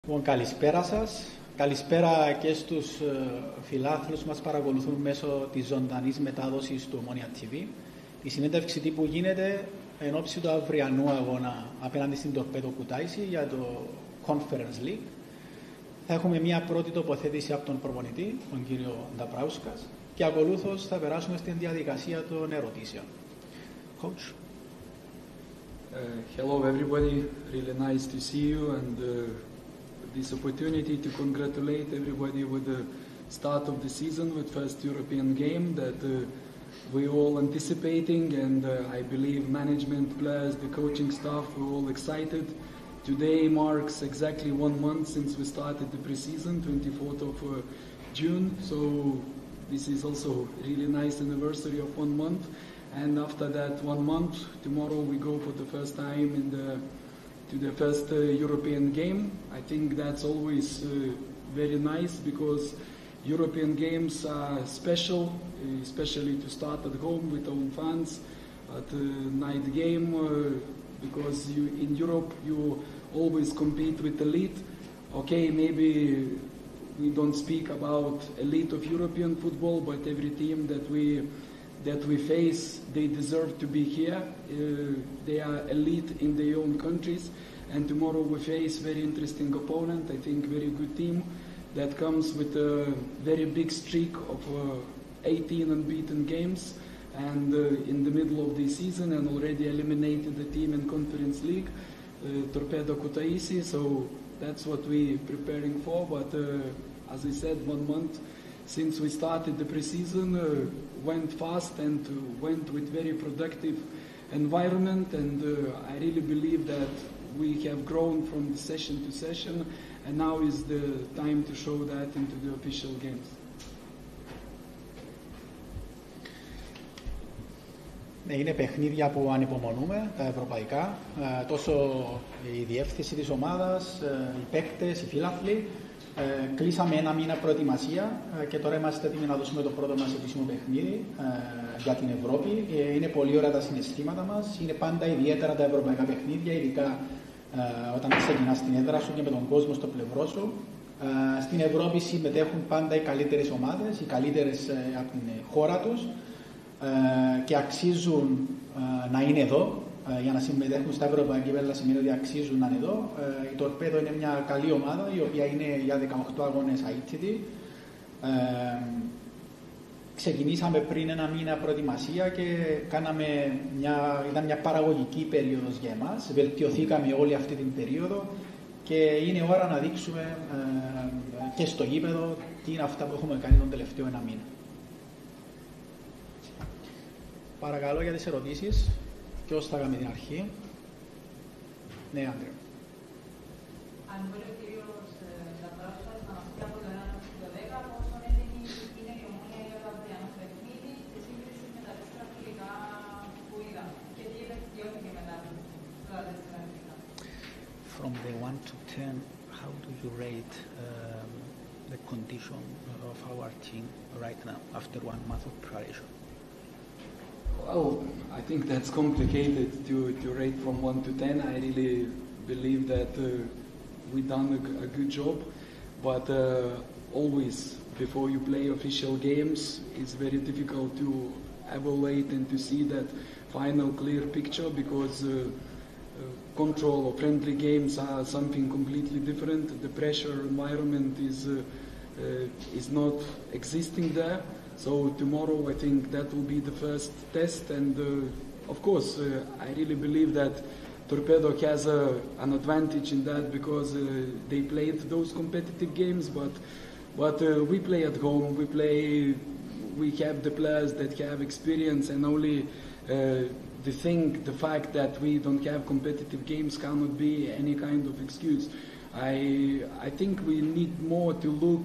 Λοιπόν, καλησπέρα σας. Καλησπέρα και στους φιλάθλους μας παρακολουθούν μέσω της ζωντανής μετάδοσης του Ομόνια TV. Η συνέντευξη τύπου γίνεται εν ώψη του αυριανού αγώνα απέναντι στην Τορπέδο Κουτάισι για το Conference League. Θα έχουμε μια πρώτη τοποθέτηση από τον προπονητή, τον κύριο Νταπράουσκας, και ακολούθως θα περάσουμε στην διαδικασία των ερωτήσεων. Coach. Hello everybody, really nice to see you and this opportunity to congratulate everybody with the start of the season with first European game that we all anticipating and I believe management, players, the coaching staff, we're all excited. Today marks exactly 1 month since we started the pre-season, 24th of June, so this is also really nice anniversary of 1 month. And after that 1 month, tomorrow we go for the first time to the first European game. I think that's always very nice because European games are special, especially to start at home with own fans at a night game because in Europe you always compete with elite. Okay, maybe we don't speak about elite of European football, but every team that we face, they deserve to be here. They are elite in their own countries. And tomorrow we face very interesting opponent, I think very good team that comes with a very big streak of 18 unbeaten games and in the middle of the season and already eliminated the team in Conference League, Torpedo Kutaisi. So that's what we're preparing for. But as I said, 1 month since we started the pre-season, went fast and went with very productive environment, and I really believe that we have grown from session to session, and now is the time to show that into the official games. Είναι παιχνίδια που ανυπομονούμε, τα ευρωπαϊκά, τόσο η διεύθυνση της ομάδας, οι παίκτες, οι φίλαθλοι. Κλείσαμε 1 μήνα προετοιμασία και τώρα είμαστε έτοιμοι να δώσουμε το πρώτο μας επίσημο παιχνίδι για την Ευρώπη. Είναι πολύ ωραία τα συναισθήματα μας, είναι πάντα ιδιαίτερα τα ευρωπαϊκά παιχνίδια, ειδικά όταν ξεκινάς στην έδρα σου και με τον κόσμο στο πλευρό σου. Στην Ευρώπη συμμετέχουν πάντα οι καλύτερες ομάδες, οι καλύτερες από την χώρα τους και αξίζουν να είναι εδώ. Για να συμμετέχουν στα ευρωπαϊκά κύπελλα σημαίνει ότι αξίζουν να είναι εδώ. Η Τορπέδο είναι μια καλή ομάδα η οποία είναι για 18 αγώνες αίτητη. Ξεκινήσαμε πριν 1 μήνα προετοιμασία και ήταν μια παραγωγική περίοδος για εμάς. Βελτιωθήκαμε όλη αυτή την περίοδο και είναι ώρα να δείξουμε και στο γήπεδο τι είναι αυτά που έχουμε κάνει τον τελευταίο 1 μήνα. Παρακαλώ για τις ερωτήσεις. Ποιος θα κάνει την αρχή? Ναι, Άντρε. Αν μπορεί ο κύριος Νταπράουσκας να μας πει από το 1 μέχρι το 10 πόσο έτοιμη είναι η Ομόνια για το αυριανό παιχνίδι σε σύγκριση με τα 4 φιλικά που είδαμε και τι βελτιώθηκε μετά τα 4 φιλικά. From the 1 to 10, how do you rate the condition of our team right now after 1 month of preparation? Well, I think that's complicated to rate from 1 to 10. I really believe that we've done a good job, but always before you play official games, it's very difficult to evaluate and to see that final clear picture because control or friendly games are something completely different. The pressure environment is not existing there. So tomorrow I think that will be the first test, and of course I really believe that Torpedo has an advantage in that because they played those competitive games, but we play at home, we have the players that have experience, and only the fact that we don't have competitive games cannot be any kind of excuse. I think we need more to look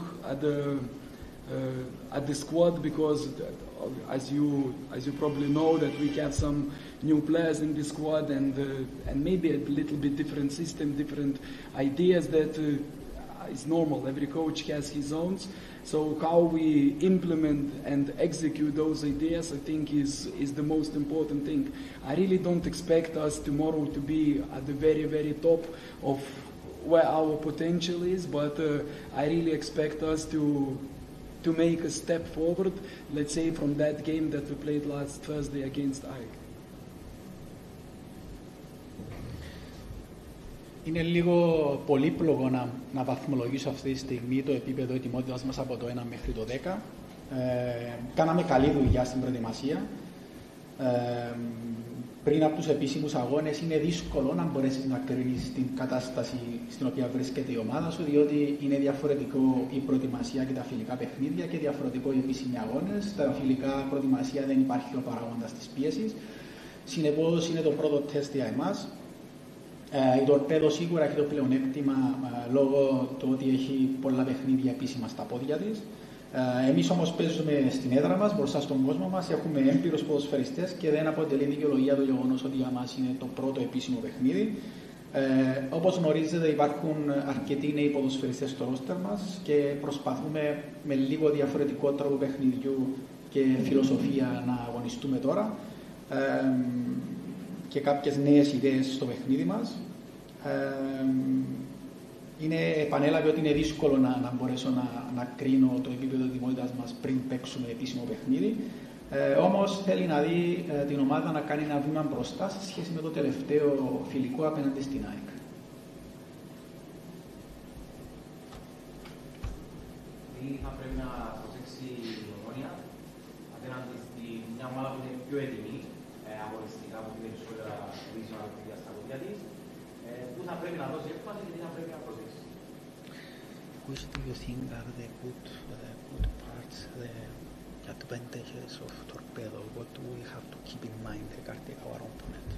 at the squad because as you probably know that we have some new players in the squad and maybe a little bit different system, different ideas that is normal. Every coach has his own. So how we implement and execute those ideas, I think is the most important thing. I really don't expect us tomorrow to be at the very, very top of where our potential is, but I really expect us to make a step forward, let's say from that game that we played last Thursday against ΑΕΚ. Είναι λίγο πολύπλοκο να βαθμολογήσω αυτή τη στιγμή το επίπεδο ετοιμότητας μας από το 1 μέχρι το 10. Κάναμε καλή δουλειά στην προετοιμασία. Πριν από τους επίσημους αγώνες είναι δύσκολο να μπορέσεις να κρίνεις την κατάσταση στην οποία βρίσκεται η ομάδα σου, διότι είναι διαφορετικό η προετοιμασία και τα φιλικά παιχνίδια και διαφορετικό οι επίσημοι αγώνες. Στα φιλικά προετοιμασία δεν υπάρχει ο παράγοντας της πίεσης. Συνεπώς είναι το πρώτο τεστ για εμάς. Η Τορπέδο σίγουρα έχει το πλεονέκτημα λόγω του ότι έχει πολλά παιχνίδια επίσημα στα πόδια της. Εμείς όμως παίζουμε στην έδρα μας, μπροστά στον κόσμο μας, έχουμε έμπειρους ποδοσφαιριστές και δεν αποτελεί δικαιολογία το γεγονός ότι για μας είναι το πρώτο επίσημο παιχνίδι. Όπως γνωρίζετε, υπάρχουν αρκετοί νέοι ποδοσφαιριστές στο ρόστερ μας και προσπαθούμε με λίγο διαφορετικό τρόπο παιχνιδιού και φιλοσοφία να αγωνιστούμε τώρα και κάποιες νέες ιδέες στο παιχνίδι μας. Επανέλαβε ότι είναι δύσκολο να μπορέσω να κρίνω το επίπεδο ετοιμότητας μας πριν παίξουμε επίσημο παιχνίδι. Όμως θέλει να δει την ομάδα να κάνει ένα βήμα μπροστά σε σχέση με το τελευταίο φιλικό απέναντι στην ΑΕΚ. Τι θα πρέπει να προσέξει η Ομόνοια απέναντι στη μια ομάδα που είναι πιο έτοιμη αγωνιστικά, που είναι περισσότερα δύσκολα παιχνίδια στα πόδια της, που θα πρέπει να δώσει έμφαση και τι θα πρέπει να προσέξει. Which do you think are the good parts, the advantages of Torpedo? What do we have to keep in mind regarding our opponent?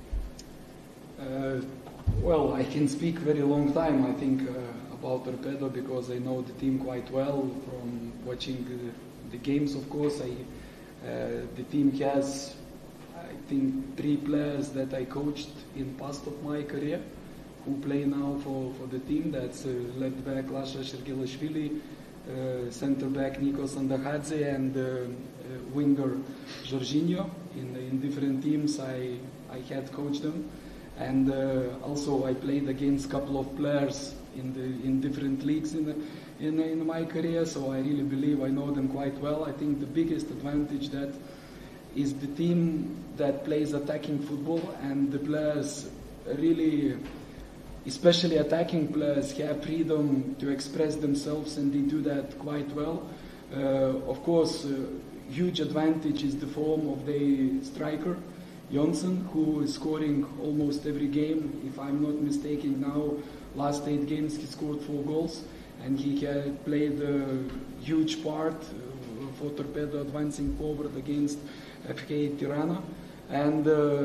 Well, I can speak very long time, I think, about Torpedo because I know the team quite well from watching the games, of course. The team has, I think, 3 players that I coached in past of my career who play now for the team. That's left back Lasha Shergilashvili, center back Nikos Andahadze, and winger Jorginho. In different teams I had coached them. And also I played against a couple of players in different leagues in my career, so I really believe I know them quite well. I think the biggest advantage that is the team that plays attacking football, and the players really, especially attacking players, have freedom to express themselves, and they do that quite well. Of course, huge advantage is the form of the striker, Jonsson, who is scoring almost every game. If I'm not mistaken now, last 8 games he scored 4 goals, and he had played a huge part for Torpedo advancing forward against FK Tirana. And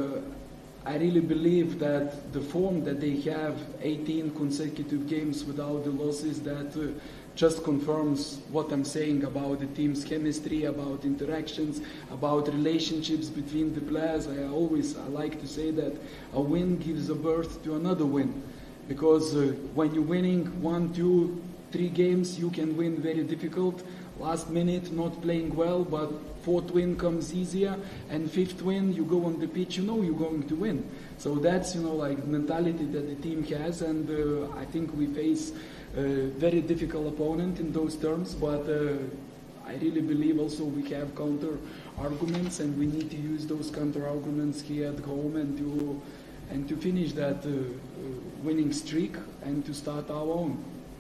I really believe that the form that they have, 18 consecutive games without the losses, that just confirms what I'm saying about the team's chemistry, about interactions, about relationships between the players. I like to say that a win gives a birth to another win, because when you're winning 1, 2, 3 games, you can win very difficult. Last minute, not playing well, but 4th win comes easier, and 5th win, you go on the pitch, you know you're going to win. So that's, like mentality that the team has, and I think we face a very difficult opponent in those terms, but I really believe also we have counter arguments, and we need to use those counter arguments here at home and to finish that winning streak and to start our own.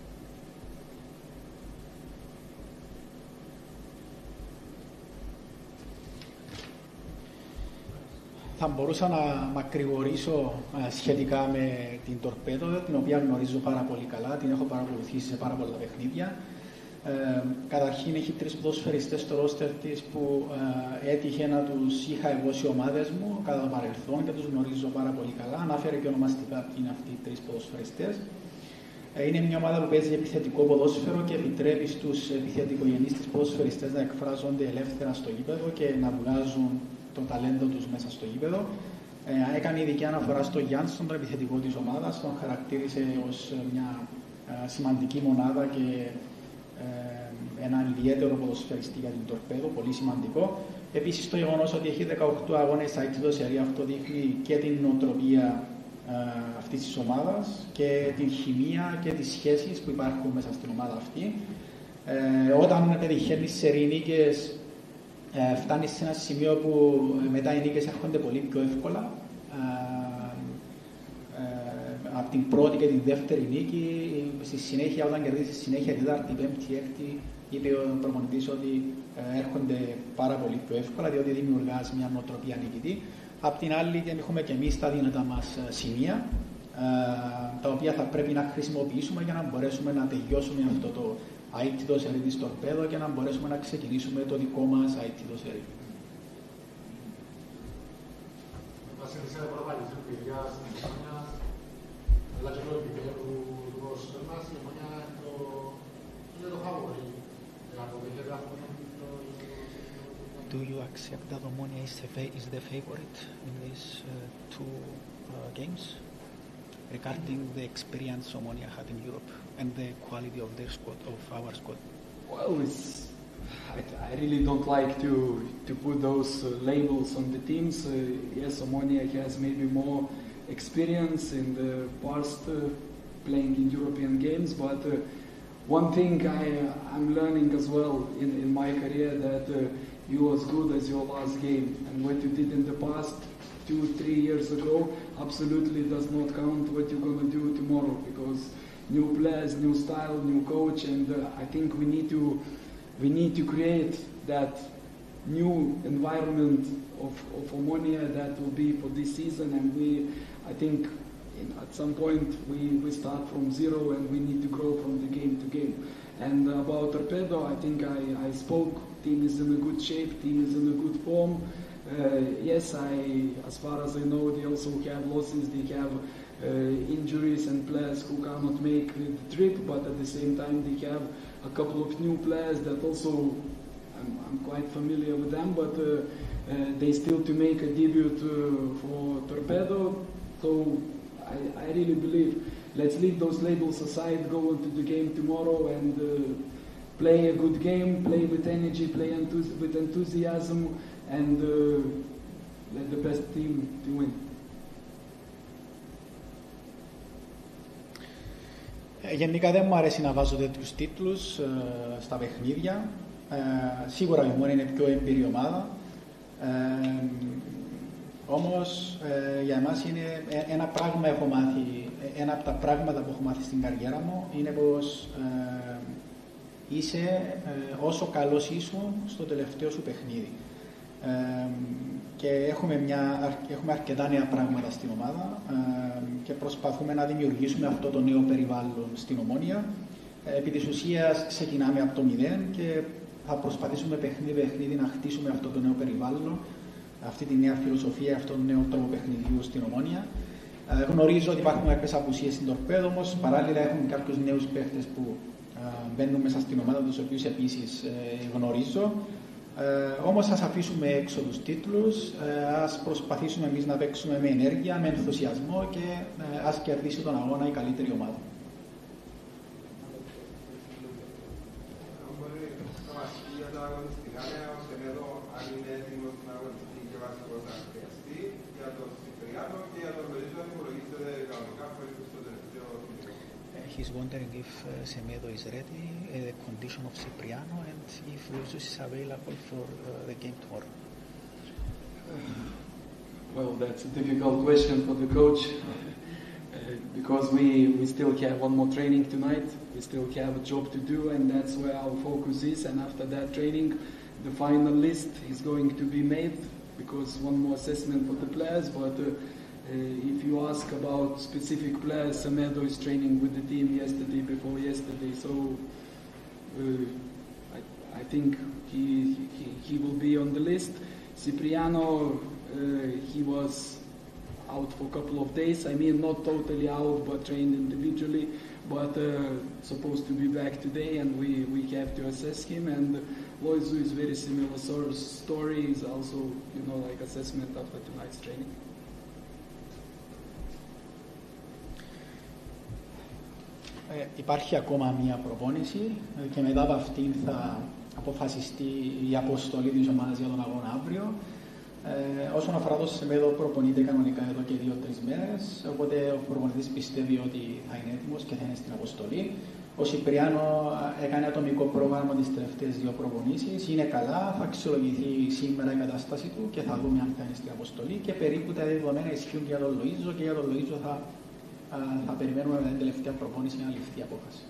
Θα μπορούσα να μακρηγορήσω σχετικά με την Τορπέδο, την οποία γνωρίζω πάρα πολύ καλά, την έχω παρακολουθήσει σε πάρα πολλά παιχνίδια. Καταρχήν έχει 3 ποδοσφαιριστές στο ρόστερ της που έτυχε να τους είχα εγώ σε ομάδες μου κατά το παρελθόν και τους γνωρίζω πάρα πολύ καλά. Ανάφερε και ονομαστικά ποιοι είναι αυτοί οι 3 ποδοσφαιριστές. Είναι μια ομάδα που παίζει επιθετικό ποδόσφαιρο και επιτρέπει στους επιθετικογενείς της ποδοσφαιριστές να εκφράζονται ελεύθερα στο γήπεδο και να βγάζουν το ταλέντο τους μέσα στο γήπεδο. Έκανε ειδική αναφορά στο Γιάνσον, τον επιθετικό της ομάδας, τον χαρακτήρισε ως μια σημαντική μονάδα και έναν ιδιαίτερο ποδοσφαιριστή για την Τορπέδο, πολύ σημαντικό. Επίσης το γεγονός ότι έχει 18 αγώνες στα Ιτζίδο Σερία, αυτό δείχνει και την νοοτροπία αυτής της ομάδας και την χημεία και τις σχέσεις που υπάρχουν μέσα στην ομάδα αυτή. Όταν πετυχαίνεις σερί νίκες, φτάνεις σε ένα σημείο που μετά οι νίκες έρχονται πολύ πιο εύκολα. Από την πρώτη και την δεύτερη νίκη, στη συνέχεια, όταν κερδίσεις συνέχεια την τέταρτη, πέμπτη, έκτη, είπε ο προπονητής ότι έρχονται πάρα πολύ πιο εύκολα, διότι δημιουργάς μια νοοτροπία νικητή. Απ' την άλλη, έχουμε και εμείς τα δυνατά μας σημεία, τα οποία θα πρέπει να χρησιμοποιήσουμε για να μπορέσουμε να τελειώσουμε αυτό το αίτητο σερί της Τορπέδο και να μπορέσουμε να ξεκινήσουμε το δικό μας αίτητο σερί. Do you accept that Omonia is the favorite in these two games? Regarding the experience Omonia had in Europe and the quality of their squad, of our squad? Well, I really don't like to put those labels on the teams. Yes, Omonia has maybe more experience in the past playing in European games, but one thing I'm learning as well in my career that you as good as your last game, and what you did in the past 2-3 years ago absolutely does not count what you're going to do tomorrow, because new players, new style, new coach, and I think we need to create that new environment of Omonia that will be for this season, and I think at some point we start from zero and we need to grow from the game to game. And about Torpedo, I think I spoke, team is in a good shape, team is in a good form. Yes, as far as I know, they also have losses, they have injuries and players who cannot make the trip, but at the same time they have a couple of new players that also, I'm quite familiar with them, but they still to make a debut for Torpedo. So I really believe, let's leave those labels aside, go into the game tomorrow and play a good game, play with energy, play with enthusiasm, and let the best team to win. Γενικά δεν μου αρέσει να βάζω τέτοιους τίτλους στα παιχνίδια. Σίγουρα η Ομόνοια είναι πιο εμπειρή ομάδα. Όμως για εμάς είναι ένα πράγμα έχω μάθει, ένα από τα πράγματα που έχω μάθει στην καριέρα μου είναι πως είσαι όσο καλός ήσουν στο τελευταίο σου παιχνίδι. Και έχουμε αρκετά νέα πράγματα στην ομάδα και προσπαθούμε να δημιουργήσουμε αυτό το νέο περιβάλλον στην Ομόνοια. Επί της ουσίας ξεκινάμε από το 0 και θα προσπαθήσουμε παιχνίδι να χτίσουμε αυτό το νέο περιβάλλον, αυτή τη νέα φιλοσοφία, αυτόν τον νέο τρόπο παιχνιδιού στην Ομόνοια. Γνωρίζω ότι υπάρχουν κάποιες απουσίες στην Τορπέδο, όμως παράλληλα έχουμε κάποιους νέους παίχτες που μπαίνουν μέσα στην ομάδα, τους οποίους επίσης γνωρίζω. Όμως ας αφήσουμε έξω τους τίτλους, ας προσπαθήσουμε εμείς να παίξουμε με ενέργεια, με ενθουσιασμό και ας κερδίσει τον αγώνα η καλύτερη ομάδα. He's wondering if Semedo is ready, the condition of Cipriano, and if Jesus is available for the game tomorrow. Well, that's a difficult question for the coach because we still have one more training tonight. We still have a job to do, and that's where our focus is. And after that training, the final list is going to be made because one more assessment for the players. But if you ask about specific players, Semedo is training with the team before yesterday. So I think he will be on the list. Cipriano, he was out for a couple of days. I mean, not totally out, but trained individually. But supposed to be back today, and we have to assess him. And Loizu is very similar story. Is also, like assessment after tonight's training. Υπάρχει ακόμα μία προπόνηση και μετά από αυτήν θα αποφασιστεί η αποστολή της ομάδας για τον αγώνα αύριο. Όσον αφορά το Σεμέδο, προπονείται κανονικά εδώ και 2-3 μέρες, οπότε ο προπονητής πιστεύει ότι θα είναι έτοιμος και θα είναι στην αποστολή. Ο Σιπριάνο έκανε ατομικό πρόγραμμα τις τελευταίες 2 προπονήσεις, είναι καλά, θα αξιολογηθεί σήμερα η κατάσταση του και θα δούμε αν θα είναι στην αποστολή και περίπου τα δεδομένα ισχύουν και για τον Λοΐζο και για τον Λοΐζο θα περιμένουμε με την τελευταία προπόνηση να ληφθεί η απόφαση.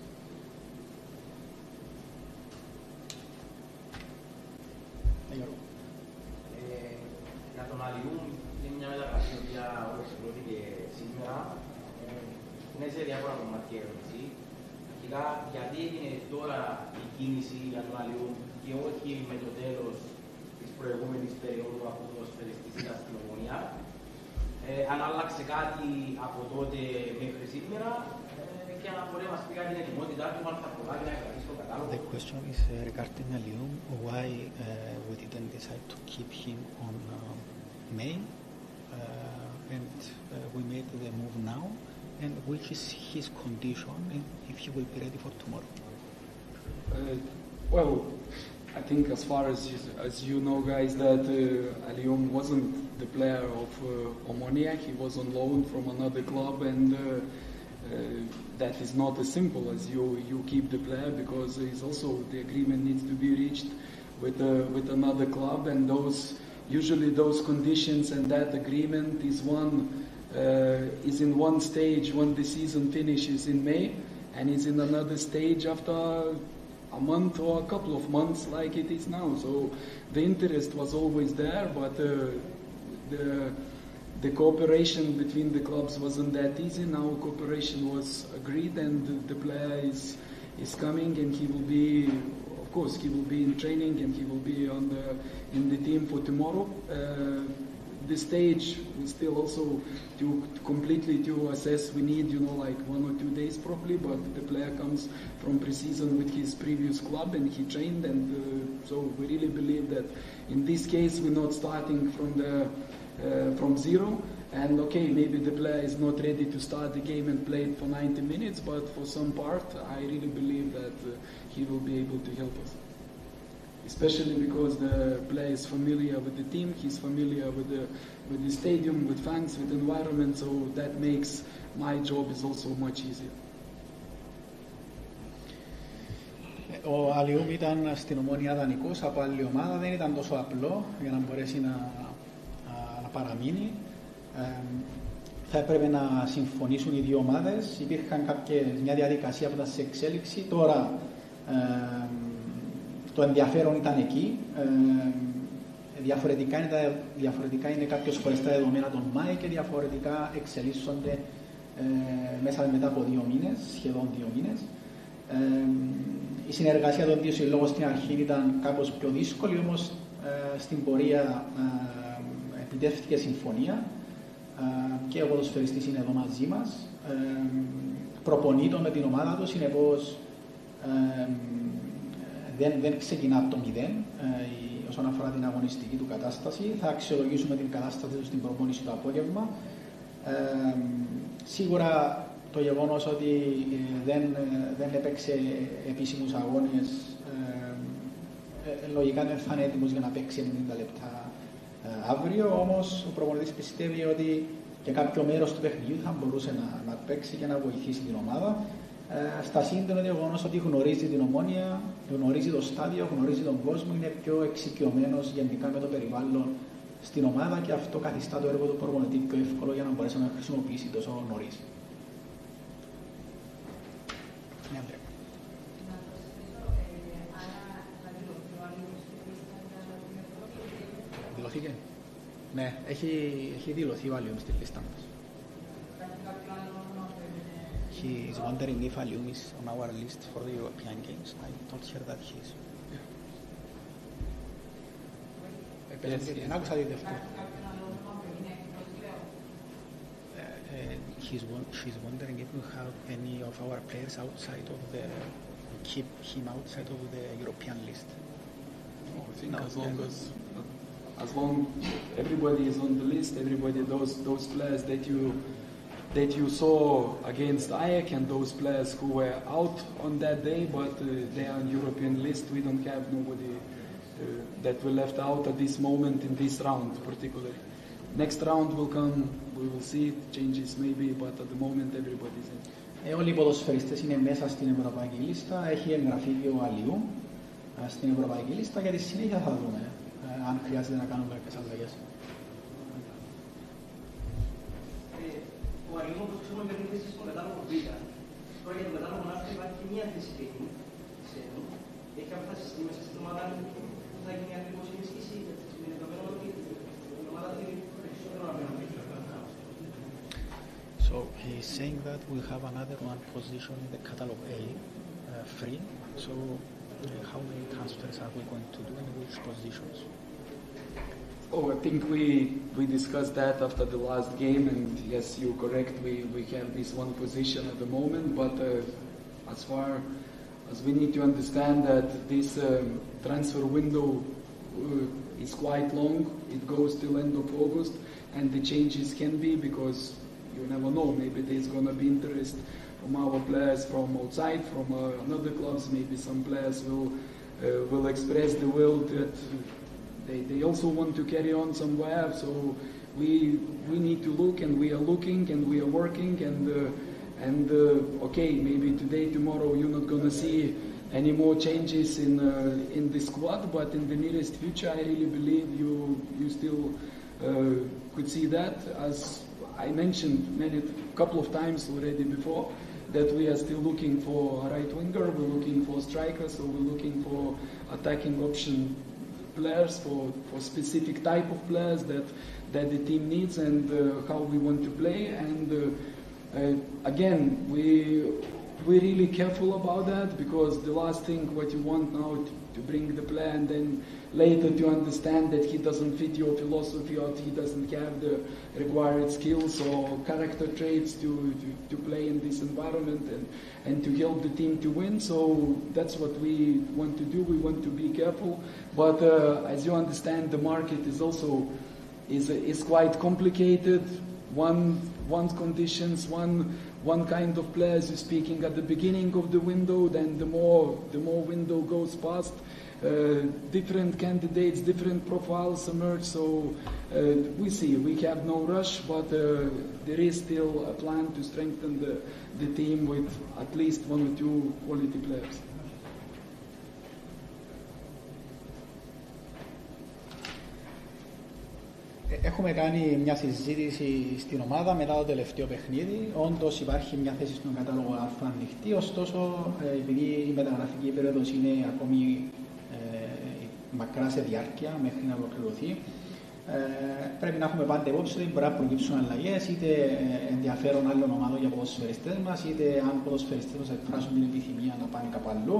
Για τον Αλιούμ είναι μια μεταγραφή που ολοκληρώθηκε σήμερα. Είναι σε διάφορα κομμάτια ερώτηση. Αρχικά, γιατί έγινε τώρα η κίνηση για τον Αλιούμ και όχι με το τέλος της προηγούμενης περίοδου αφού ο ποδοσφαιριστής ήταν στην Ομονία. Αν άλλαξε κάτι από τότε μέχρι σήμερα και αν μπορεί να μας πει κάτι την ετοιμότητά του, αν θα προλάβει να κρατήσει το κατάλογο. The question is regarding Alioum, why we didn't decide to keep him on May and we made the move now, and which is his condition and if he will be ready for tomorrow. Well, I think as far as you know, guys, that Alioum wasn't the player of Omonia. He was on loan from another club, and that is not as simple as you keep the player, because it's also the agreement needs to be reached with another club, and usually those conditions and that agreement is in one stage when the season finishes in May, and is in another stage after a month or a couple of months like it is now. So the interest was always there, but the cooperation between the clubs wasn't that easy. Now cooperation was agreed, and the player is coming, and he will be, of course, he will be in training, and he will be in the team for tomorrow. The stage we still also to completely to assess. We need, like 1 or 2 days probably, but the player comes from pre-season with his previous club and he trained, and so we really believe that in this case we're not starting from zero. And okay, maybe the player is not ready to start the game and play it for 90 minutes, but for some part, I really believe that he will be able to help us. Especially because the player is familiar with the team, he's familiar with the stadium, with fans, with the environment, so that makes my job is also much easier. Ο Αλιούμ ήταν στην Ομόνια δανεικός από άλλη ομάδα, δεν ήταν τόσο απλό για να μπορέσει να παραμείνει. Θα έπρεπε να συμφωνήσουν οι 2 ομάδες. Υπήρχαν μια διαδικασία που ήταν σε εξέλιξη. Τώρα το ενδιαφέρον ήταν εκεί. Διαφορετικά είναι κάποιες φορές τα δεδομένα τον Μάη και διαφορετικά εξελίσσονται μέσα μετά από 2 μήνες, σχεδόν 2 μήνες. Η συνεργασία των 2 συλλόγων στην αρχή ήταν κάπως πιο δύσκολη, όμως στην πορεία επιτεύχθηκε συμφωνία και ο ποδοσφαιριστής είναι εδώ μαζί μας. Προπονείτο με την ομάδα του, συνεπώς δεν ξεκινά από το 0 όσον αφορά την αγωνιστική του κατάσταση. Θα αξιολογήσουμε την κατάσταση του στην προπόνηση το απόγευμα. Σίγουρα το γεγονός ότι δεν έπαιξε επίσημους αγώνες λογικά δεν θα είναι έτοιμος για να παίξει 90 λεπτά αύριο, όμως ο προπονητής πιστεύει ότι και κάποιο μέρος του παιχνιδιού θα μπορούσε να παίξει και να βοηθήσει την ομάδα. Στα σύντομα το γεγονός ότι γνωρίζει την Ομόνια, γνωρίζει το στάδιο, γνωρίζει τον κόσμο, είναι πιο εξοικειωμένος γενικά με το περιβάλλον στην ομάδα και αυτό καθιστά το έργο του προπονητή πιο εύκολο για να μπορέσει να χρησιμοποιήσει τόσο νωρίς. Δηλωθήκε. Ναι, έχει δηλωθεί ο Αλιούμ στη λίστα μας. He is wondering if Alioum is on our list for the European Games. I told her that he is. Δεν άκουσα τη δεύτερη. She's wondering if we have any of our players outside of keep him outside of the European list. No, I think as long everybody is on the list, everybody those players that you saw against Ajax and those players who were out on that day, but they are on European list. We don't have nobody that we left out at this moment in this round particularly. Next round will come, we will see changes maybe, but at the moment everybody's in. Όλοι οι ποδοσφαιριστές είναι μέσα στην ευρωπαϊκή λίστα. Έχει εγγραφεί και ο Αλιού στην ευρωπαϊκή λίστα. Για τη συνέχεια θα δούμε αν χρειάζεται να κάνουμε κάποιες αλλαγές. Ο Αλιού, όπως ξέρουμε, παίρνει θέση στον κατάλογο Β. Τώρα για τον κατάλογο Α υπάρχει μία θέση τέχνη. Έχει αποφασιστεί μέσα στην ομάδα που θα γίνει ακριβώς ενίσχυση με δεδομένο ότι η ομάδα θέλει περισσότερο να παίρνει. So he's saying that we have another one position in the catalog A, free. So how many transfers are we going to do and which positions? Oh, I think we discussed that after the last game, and yes, you're correct. We have this one position at the moment, but as far as we need to understand that this transfer window is quite long, it goes till end of August, and the changes can be because you never know. Maybe there's going to be interest from our players from outside, from another clubs. Maybe some players will express the will that they also want to carry on somewhere. So we need to look, and we are looking, and we are working, and okay, maybe today, tomorrow, you're not going to see any more changes in the squad, but in the nearest future, I really believe you still could see that. As I mentioned couple of times already before, that we are still looking for a right winger, we're looking for strikers, so we're looking for attacking option players, for specific type of players that the team needs and how we want to play. And again, we're really careful about that, because the last thing what you want now to bring the player and then later to understand that he doesn't fit your philosophy or he doesn't have the required skills or character traits to play in this environment and to help the team to win. So that's what we want to do. We want to be careful. But as you understand, the market is also is quite complicated. One conditions, one kind of players you're speaking at the beginning of the window, then the more window goes past, different candidates, different profiles emerge. So we see, we have no rush, but there is still a plan to strengthen the team with at least one or two quality players. Έχουμε κάνει μια συζήτηση στην ομάδα μετά το τελευταίο παιχνίδι. Όντως υπάρχει μια θέση στον κατάλογο Α ανοιχτή, ωστόσο επειδή η μεταγραφική περίοδος είναι ακόμη μακρά σε διάρκεια μέχρι να ολοκληρωθεί, πρέπει να έχουμε πάντα υπόψη ότι μπορεί να προκύψουν αλλαγές, είτε ενδιαφέρον άλλων ομάδων για ποδοσφαιριστές μας, είτε αν ποδοσφαιριστές μας εκφράσουν την επιθυμία να πάνε κάπου αλλού.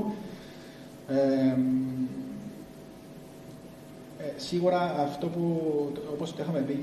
Σίγουρα αυτό που, όπως το είχαμε πει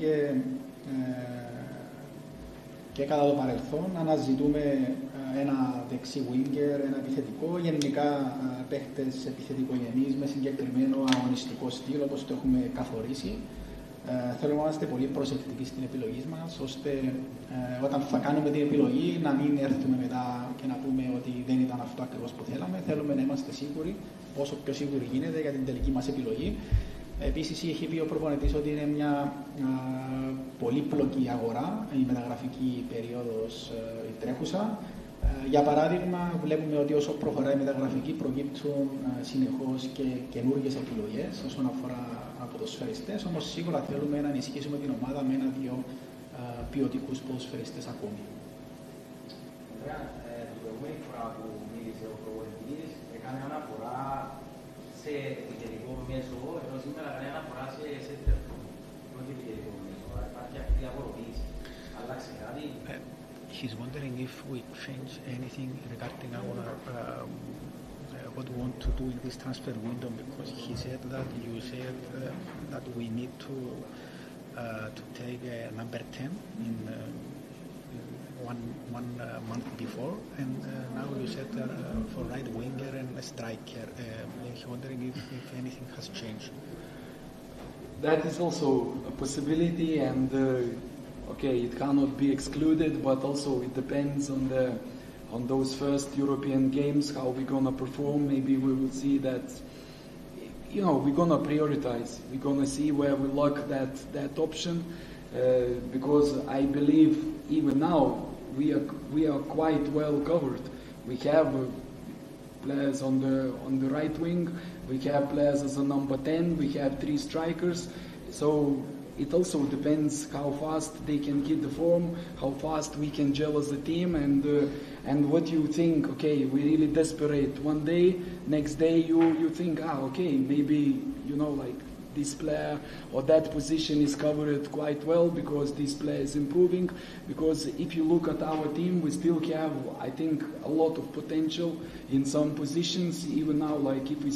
και κατά το παρελθόν, αναζητούμε ένα δεξί winger, ένα επιθετικό, γενικά παίχτες επιθετικογενείς με συγκεκριμένο αγωνιστικό στυλ, όπως το έχουμε καθορίσει. Θέλουμε να είμαστε πολύ προσεκτικοί στην επιλογή μας, ώστε όταν θα κάνουμε την επιλογή να μην έρθουμε μετά και να πούμε ότι δεν ήταν αυτό ακριβώς που θέλαμε. Θέλουμε να είμαστε σίγουροι, όσο πιο σίγουροι γίνεται, για την τελική μας επιλογή. Επίσης, έχει πει ο προπονητής ότι είναι μια πολύπλοκη αγορά, η μεταγραφική περίοδος η τρέχουσα. Για παράδειγμα, βλέπουμε ότι όσο προχωράει η μεταγραφική προκύπτουν συνεχώς και καινούργιες επιλογές όσον αφορά ποδοσφαιριστές, όμως σίγουρα θέλουμε να ενισχύσουμε την ομάδα με ένα-δύο ποιοτικούς ποδοσφαιριστές ακόμη. Ωραία, την προηγούμενη φορά που μίλησε ο προπονητής έκανε αναφορά σε επιθετικό μέσο, ενώ σήμερα κάνει αναφορά σε τερφό. Όχι επιθετικό μέσο, υπάρχει αυτή η απορροφήση. Αλλάξει κάτι. He's wondering if we change anything regarding our what we want to do in this transfer window, because he said that you said that we need to take number 10 in one month before, and now you said for right winger and a striker. He's wondering if anything has changed. That is also a possibility, and okay, it cannot be excluded, but also it depends on those first European games, how we're gonna perform. Maybe we will see that we're gonna prioritize. We're gonna see where we lock that option, because I believe even now we are quite well covered. We have players on the right wing. We have players as a number 10. We have 3 strikers. So it also depends how fast they can get the form, how fast we can gel as a team, and what you think. Okay, we're really desperate one day. Next day you think, okay, maybe like this player or that position is covered quite well because this player is improving. Because if you look at our team, we still have, I think, a lot of potential in some positions. Even now, like if we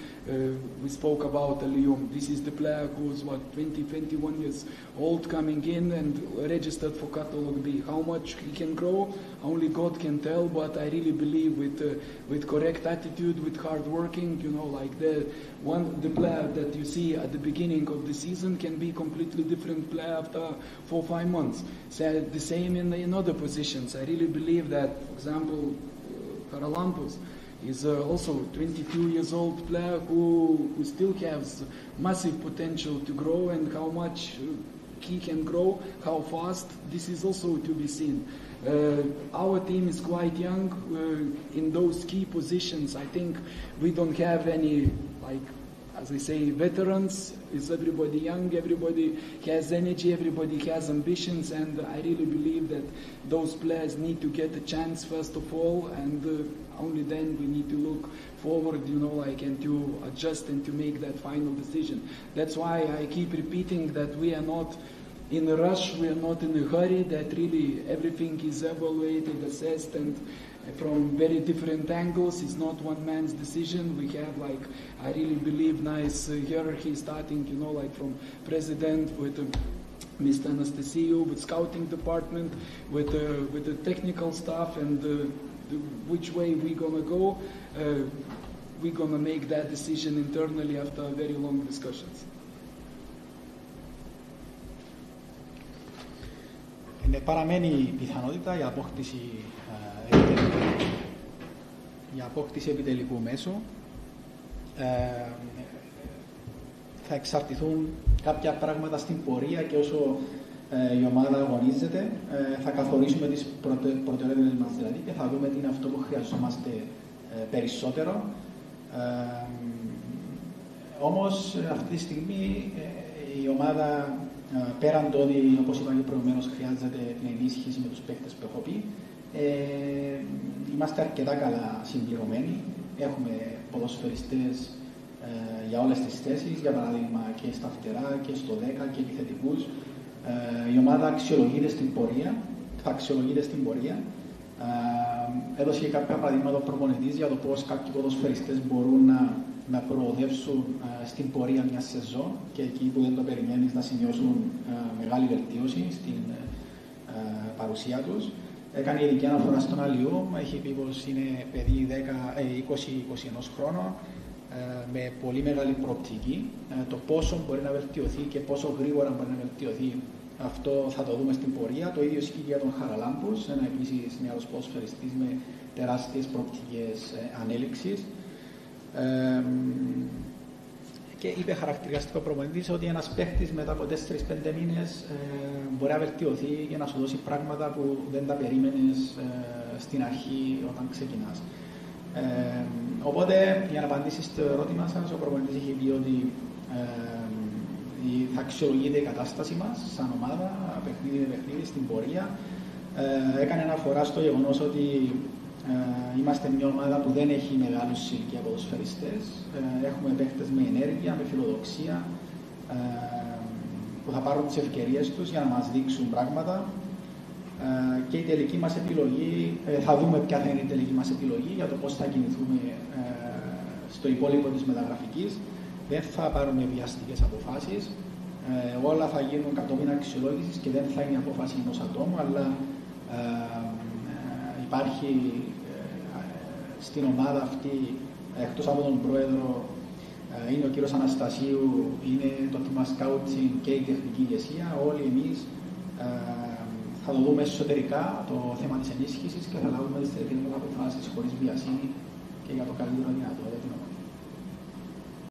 spoke about Alium. This is the player who's 20, 21 years old, coming in and registered for Catalog B. How much he can grow, only God can tell, but I really believe with correct attitude, with hard working, like the player that you see at the beginning of the season can be completely different player after 4 or 5 months. So the same in other positions. I really believe that, for example, Charalampos is also 22 years old player who still has massive potential to grow, and how much he can grow, how fast, this is also to be seen. Our team is quite young in those key positions. I think we don't have any, as I say, veterans. Is everybody young, everybody has energy, everybody has ambitions, and I really believe that those players need to get a chance first of all, and only then we need to look forward, and to adjust and to make that final decision. That's why I keep repeating that we are not in a rush, we are not in a hurry, that really everything is evaluated, assessed, and from very different angles. It's not one man's decision. We have, I really believe, nice hierarchy starting, from president with Mr. Anastasiou, with scouting department, with the technical staff, and which way we're gonna go. We're gonna make that decision internally after very long discussions. Παραμένει η πιθανότητα για απόκτηση επιτελικού μέσου. Θα εξαρτηθούν κάποια πράγματα στην πορεία και όσο η ομάδα αγωνίζεται, θα καθορίσουμε τις προτεραιότητες μας δηλαδή και θα δούμε τι είναι αυτό που χρειαζόμαστε περισσότερο. Όμως αυτή τη στιγμή η ομάδα, πέραν το ότι, όπως είπα και προηγουμένως, χρειάζεται την ενίσχυση με τους παίκτες που έχω πει, είμαστε αρκετά καλά συμπληρωμένοι. Έχουμε ποδοσφαιριστές για όλες τις θέσεις, για παράδειγμα και στα φτερά και στο 10 και επιθετικούς. Η ομάδα αξιολογείται στην πορεία, θα αξιολογείται στην πορεία. Έδωσε και κάποια παραδείγματα ο προπονητής για το πώς κάποιοι ποδοσφαιριστές μπορούν να προοδεύσουν στην πορεία μια σεζόν και εκεί που δεν το περιμένεις να σημειώσουν μεγάλη βελτίωση στην παρουσία τους. Έκανε ειδική αναφορά στον Αλιού, έχει πει πως είναι παιδί 20-21 χρόνων με πολύ μεγάλη προοπτική. Το πόσο μπορεί να βελτιωθεί και πόσο γρήγορα μπορεί να βελτιωθεί, αυτό θα το δούμε στην πορεία. Το ίδιο ισχύει για τον Χαραλάμπους, ένα επίσης νεαρός ποδοσφαιριστής με τεράστιες προοπτικές ανέλυξης. Και είπε χαρακτηριστικό προπονητής ότι ένας παίχτης μετά από 4-5 μήνες μπορεί να βελτιωθεί και να σου δώσει πράγματα που δεν τα περίμενες στην αρχή όταν ξεκινάς. Οπότε, για να απαντήσεις στο ερώτημα σας, ο προπονητής είχε πει ότι θα αξιολογείται η κατάσταση μας σαν ομάδα, παιχνίδι με παιχνίδι, στην πορεία. Έκανε αναφορά στο γεγονός ότι είμαστε μια ομάδα που δεν έχει μεγάλους ηλικία ποδοσφαιριστές. Έχουμε παίχτες με ενέργεια, με φιλοδοξία, που θα πάρουν τις ευκαιρίες τους για να μας δείξουν πράγματα. Και η τελική μας επιλογή, θα δούμε ποια θα είναι η τελική μας επιλογή για το πώς θα κινηθούμε στο υπόλοιπο της μεταγραφικής. Δεν θα πάρουμε βιαστικές αποφάσεις. Όλα θα γίνουν κατόπιν αξιολόγησης και δεν θα είναι η απόφαση ενός ατόμου, αλλά υπάρχει στην ομάδα αυτή, εκτός από τον πρόεδρο, είναι ο κύριος Αναστασίου, είναι το τμήμα σκάουτσινγκ και η τεχνική ηγεσία. Όλοι εμείς θα το δούμε εσωτερικά το θέμα της ενίσχυσης και θα λάβουμε τις τελικές αποφάσεις χωρίς βιασύνη και για το καλύτερο δυνατό για την ομάδα.